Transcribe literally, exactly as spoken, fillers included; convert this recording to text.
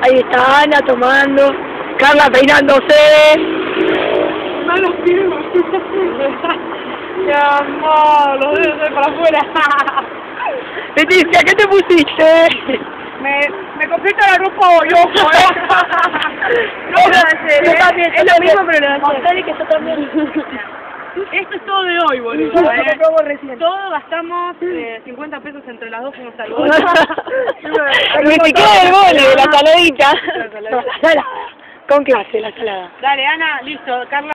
Ahí está Ana tomando, Carla peinándose. No los pido. Mi amor, los dedos de para afuera. Leticia, ¿qué te pusiste? Me, me compré toda la ropa loco, ¿eh? No puedo hacer, Yo ¿eh? también, Es lo mismo, pero lo voy a hacer. que yo también. Esto es todo de hoy, boludo, Todo lo ¿eh? que probó recién. Todo gastamos eh, cincuenta pesos entre las dos, fuimos al gol. Ni siquiera el gol, de la saladita. La saladita. No, la salada. Con clase, la salada. Dale, Ana, listo, Carla.